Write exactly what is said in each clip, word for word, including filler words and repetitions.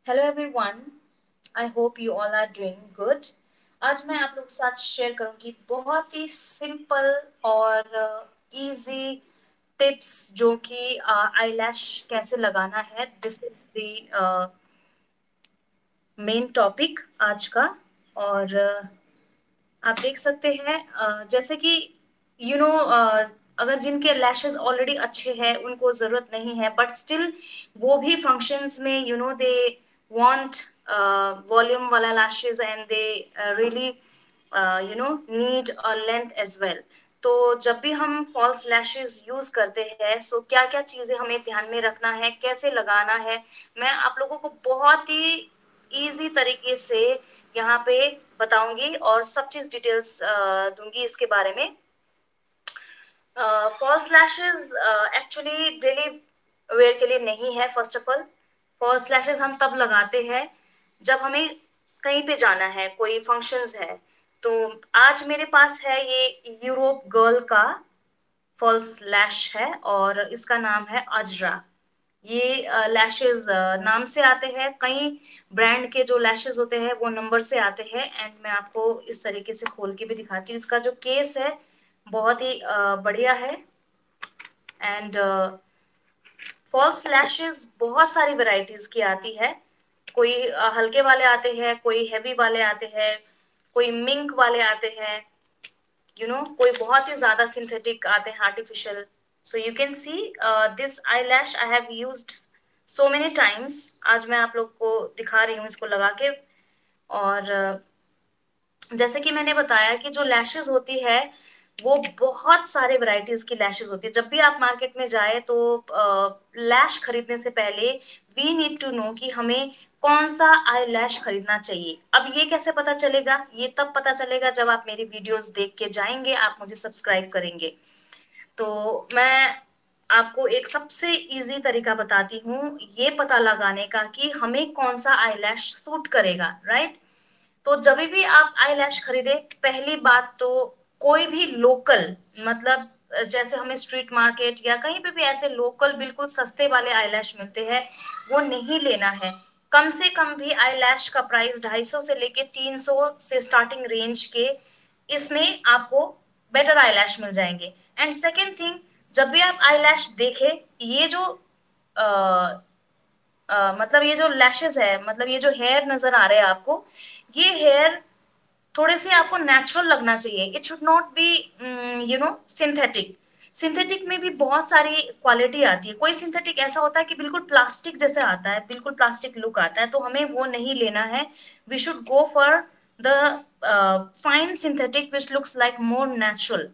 Hello everyone, I hope you all are doing good. आज मैं आप लोग के साथ शेयर करूंगी बहुत ही सिंपल और इजी टिप्स जो कि आईलैश कैसे लगाना है। This is the main topic आज का। और uh, आप देख सकते हैं अ, जैसे कि यू नो अगर जिनके लैशेस ऑलरेडी अच्छे हैं उनको जरूरत नहीं है, बट स्टिल वो भी फंक्शंस में you know they want volume वाला lashes and they really you know need a length as well. तो जब भी हम फॉल्स लैशेस यूज करते हैं, सो क्या क्या चीजें हमें ध्यान में रखना है, कैसे लगाना है, मैं आप लोगों को बहुत ही इजी तरीके से यहाँ पे बताऊंगी और सब चीज डिटेल्स दूंगी इसके बारे में। False lashes actually daily wear के लिए नहीं है। First of all, false lashes हम तब लगाते हैं जब हमें कहीं पे जाना है, कोई फंक्शंस है। तो आज मेरे पास है ये यूरोप गर्ल का फॉल्स लैश है और इसका नाम है अजरा। ये लैशेज नाम से आते हैं, कई ब्रांड के जो लैशेज होते हैं वो नंबर से आते हैं। एंड मैं आपको इस तरीके से खोल के भी दिखाती हूँ। इसका जो केस है बहुत ही अ, बढ़िया है। एंड फॉल्स लैशेज बहुत सारी वेराइटीज की आती है। कोई अ, हल्के वाले आते हैं, कोई हैवी वाले आते हैं, कोई मिंक वाले आते हैं, यू नो कोई बहुत ही ज्यादा सिंथेटिक आते हैं, artificial. So you can see this eye lash I have used so many times. आज मैं आप लोग को दिखा रही हूँ इसको लगा के। और uh, जैसे कि मैंने बताया कि जो लैशेज होती है वो बहुत सारे वैरायटीज की लैशेज होती है। जब भी आप मार्केट में जाए तो लैश खरीदने से पहले वी नीड टू नो कि हमें कौन सा आई लैश खरीदना चाहिए। अब ये कैसे पता चलेगा? ये तब पता चलेगा जब आप मेरी वीडियोस देख के जाएंगे, आप मुझे सब्सक्राइब करेंगे। तो मैं आपको एक सबसे इजी तरीका बताती हूँ ये पता लगाने का कि हमें कौन सा आई लैश सूट करेगा, राइट? तो जब भी आप आई लैश खरीदे, पहली बात तो कोई भी लोकल, मतलब जैसे हमें स्ट्रीट मार्केट या कहीं पे भी ऐसे लोकल बिल्कुल सस्ते वाले आई लैश मिलते हैं, वो नहीं लेना है। कम से कम भी आई लैश का प्राइस ढाई सौ से लेके तीन सौ से स्टार्टिंग रेंज के, इसमें आपको बेटर आई लैश मिल जाएंगे। एंड सेकेंड थिंग, जब भी आप आई लैश देखे, ये जो अ, अ, मतलब ये जो लैशेज है, मतलब ये जो हेयर नजर आ रहे हैं आपको, ये हेयर थोड़े से आपको नेचुरल लगना चाहिए। It should not be you know synthetic. Synthetic में भी बहुत सारी क्वालिटी आती है। कोई सिंथेटिक ऐसा होता है कि बिल्कुल प्लास्टिक जैसे आता है, बिल्कुल प्लास्टिक लुक आता है, तो हमें वो नहीं लेना है। We should go for the fine synthetic which looks like more natural.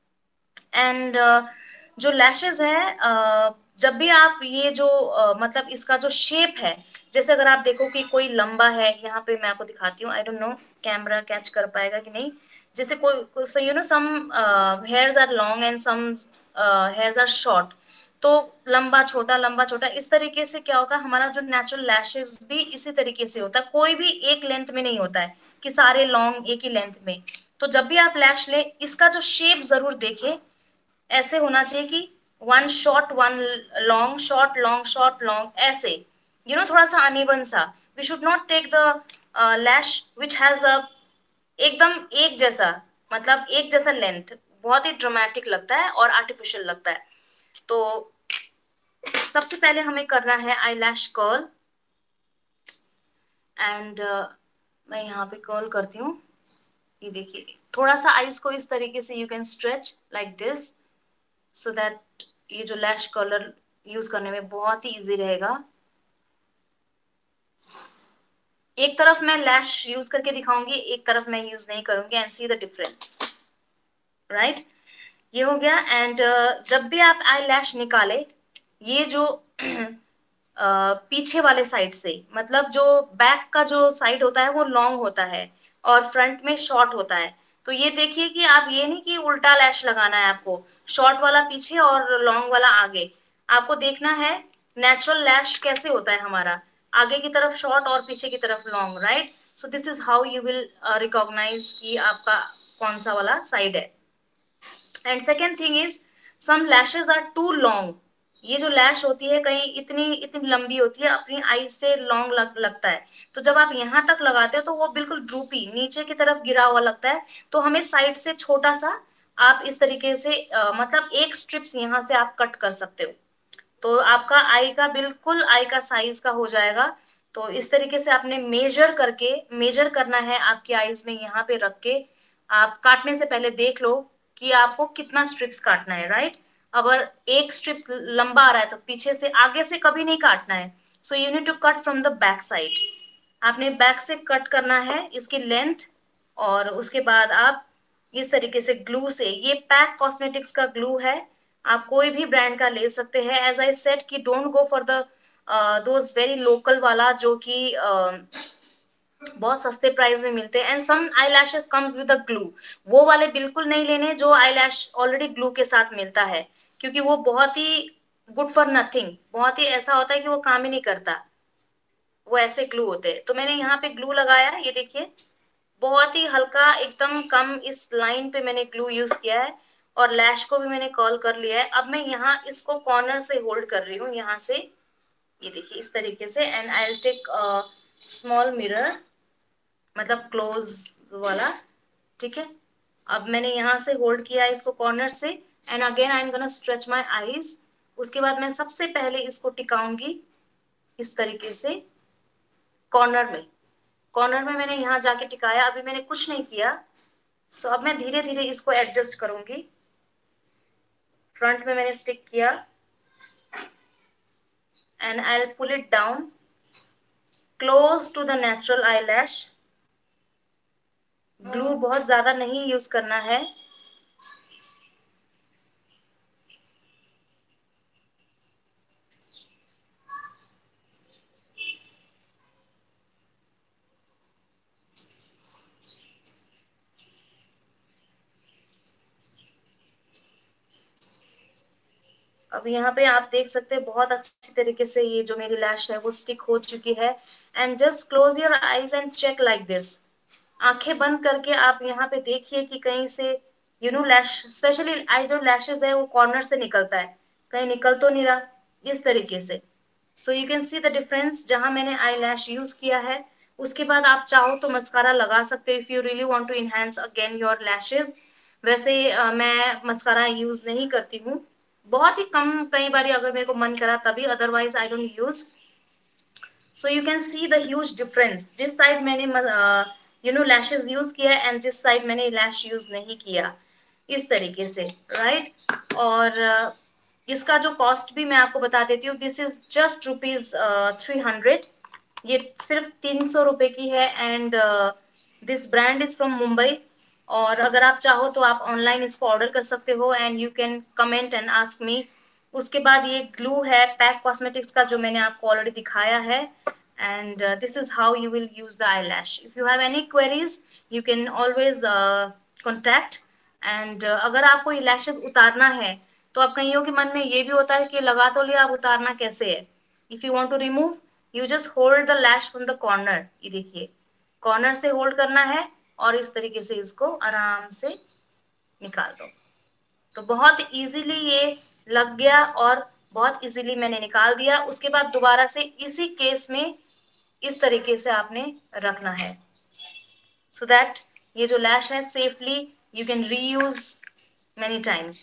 And जो लैशेज है, uh, जब भी आप ये जो uh, मतलब इसका जो शेप है, जैसे अगर आप देखो कि कोई लंबा है, यहाँ पे मैं आपको दिखाती हूँ, I don't know camera catch कर पाएगा कि नहीं। जैसे कोई you know some hairs are long and some hairs are short. तो लंबा छोटा लंबा छोटा, इस तरीके से क्या होता है, हमारा जो नेचुरल लैशेज भी इसी तरीके से होता है। कोई भी एक लेंथ में नहीं होता है कि सारे लॉन्ग एक ही लेंथ में। तो जब भी आप लैश ले, इसका जो शेप जरूर देखें। ऐसे होना चाहिए कि one short one long, short long, short long, ऐसे, यू नो थोड़ा सा अनइवन सा। We should not take the lash which has a एकदम एक जैसा, मतलब एक जैसा लेंथ, बहुत ही ड्रामेटिक लगता है और आर्टिफिशियल लगता है। तो सबसे पहले हमें करना है आई लैश कर्ल। एंड मैं यहाँ पे कर्ल करती हूँ। ये देखिए, थोड़ा सा आईज को इस तरीके से you can stretch like this, so that ये जो लैश कलर यूज करने में बहुत ही इजी रहेगा। एक तरफ मैं लैश यूज करके दिखाऊंगी, एक तरफ मैं यूज नहीं करूंगी, and see the difference, right? ये हो गया। एंड uh, जब भी आप आई लैश निकाले, ये जो uh, पीछे वाले साइड से, मतलब जो बैक का जो साइड होता है वो लॉन्ग होता है और फ्रंट में शॉर्ट होता है। तो ये देखिए कि आप ये नहीं कि उल्टा लैश लगाना है आपको, शॉर्ट वाला पीछे और लॉन्ग वाला आगे। आपको देखना है नेचुरल लैश कैसे होता है हमारा, आगे की तरफ शॉर्ट और पीछे की तरफ long, right? So this is how you will recognise कि आपका कौन सा वाला साइड है। And second thing is, some lashes are too long. ये जो लैश होती है कहीं इतनी इतनी लंबी होती है, अपनी आईज से लॉन्ग लग, लगता है, तो जब आप यहाँ तक लगाते हो तो वो बिल्कुल ड्रूपी नीचे की तरफ गिरा हुआ लगता है। तो हमें साइड से छोटा सा आप इस तरीके से अ, मतलब एक स्ट्रिप्स यहाँ से आप कट कर सकते हो, तो आपका आई का बिल्कुल आई का साइज का हो जाएगा। तो इस तरीके से आपने मेजर करके, मेजर करना है आपकी आईज में, यहाँ पे रख के आप काटने से पहले देख लो कि आपको कितना स्ट्रिप्स काटना है, राइट। अगर एक स्ट्रिप्स लंबा आ रहा है तो पीछे से, आगे से कभी नहीं काटना है। So you need to cut from the back side. आपने बैक से कट करना है इसकी लेंथ, और उसके बाद आप इस तरीके से ग्लू से, ये पैक कॉस्मेटिक्स का ग्लू है, आप कोई भी ब्रांड का ले सकते हैं। एज आई सेड कि don't go for the those very local वाला जो कि uh, बहुत सस्ते प्राइस में मिलते हैं, and some eye lashes comes with a glue. वो वाले बिल्कुल नहीं लेने जो आई लैश ऑलरेडी ग्लू के साथ मिलता है, क्योंकि वो बहुत ही गुड फॉर नथिंग, बहुत ही ऐसा होता है कि वो काम ही नहीं करता, वो ऐसे ग्लू होते हैं। तो मैंने यहाँ पे ग्लू लगाया, ये देखिए बहुत ही हल्का, एकदम कम इस लाइन पे मैंने ग्लू यूज किया है, और लैश को भी मैंने कर्ल कर लिया है। अब मैं यहाँ इसको कॉर्नर से होल्ड कर रही हूँ, यहाँ से, ये देखिए इस तरीके से, and I will take small mirror, मतलब क्लोज वाला, ठीक है। अब मैंने यहाँ से होल्ड किया इसको कॉर्नर से, and again I am gonna stretch my eyes. उसके बाद मैं सबसे पहले इसको टिकाऊंगी इस तरीके से कॉर्नर में, कॉर्नर में मैंने यहाँ जाके टिकाया, अभी मैंने कुछ नहीं किया। सो so, अब मैं धीरे धीरे इसको एडजस्ट करूंगी। फ्रंट में मैंने स्टिक किया, and I will pull it down close to the natural eye lash. Glue बहुत ज्यादा नहीं यूज करना है। अब यहाँ पे आप देख सकते हैं बहुत अच्छी तरीके से ये जो मेरी लैश है वो स्टिक हो चुकी है। And just close your eyes and check like this. आंखें बंद करके आप यहाँ पे देखिए कि कहीं से you know lash, specially eye जो लैशेज है वो कॉर्नर से निकलता है, कहीं निकल तो नहीं रहा, इस तरीके से। So you can see the difference जहां मैंने आई लैश यूज किया है। उसके बाद आप चाहो तो मस्कारा लगा सकते हो if you really want to enhance again your lashes. वैसे uh, मैं मस्कारा यूज नहीं करती हूँ, बहुत ही कम, कई बार अगर मेरे को मन करा तभी, otherwise I don't use. So you can see the huge difference, जिस साइड मैंने यू नो लैशेज यूज किया है एंड जिस साइड मैंने लैश यूज नहीं किया, इस तरीके से, राइट right? और uh, इसका जो कॉस्ट भी मैं आपको बता देती हूँ, this is just rupees three hundred. ये सिर्फ तीन सौ रुपए की है, and this brand is from Mumbai. और अगर आप चाहो तो आप ऑनलाइन इसको ऑर्डर कर सकते हो, and you can comment and ask me. उसके बाद ये ग्लू है पैक कॉस्मेटिक्स का जो मैंने आपको ऑलरेडी दिखाया है, and this is how you will use the eye lash. If you have any queries you can always contact. And अगर आपको ये लैशेज उतारना है तो आप कईयों के मन में ये भी होता है कि लगा तो लिया, अब उतारना कैसे है। If you want to remove, you just hold the lash from the corner, ये देखिए कॉर्नर से होल्ड करना है, और इस तरीके से इसको आराम से निकाल दो। तो बहुत इजीली ये लग गया, और बहुत इजीली मैंने निकाल दिया। उसके बाद दोबारा से इसी केस में इस तरीके से आपने रखना है, सो so दैट ये जो लैश है safely you can reuse many times.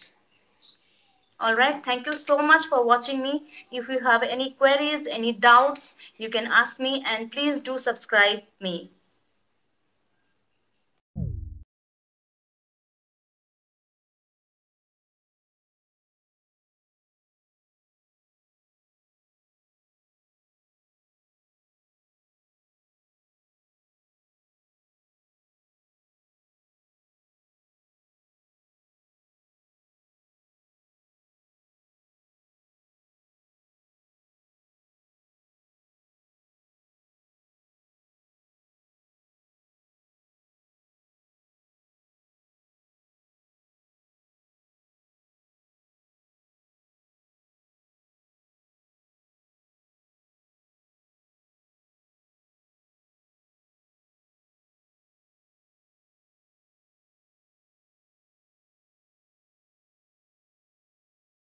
All right, thank you so much for watching me. If you have any queries, any doubts, you can ask me, and please do subscribe me.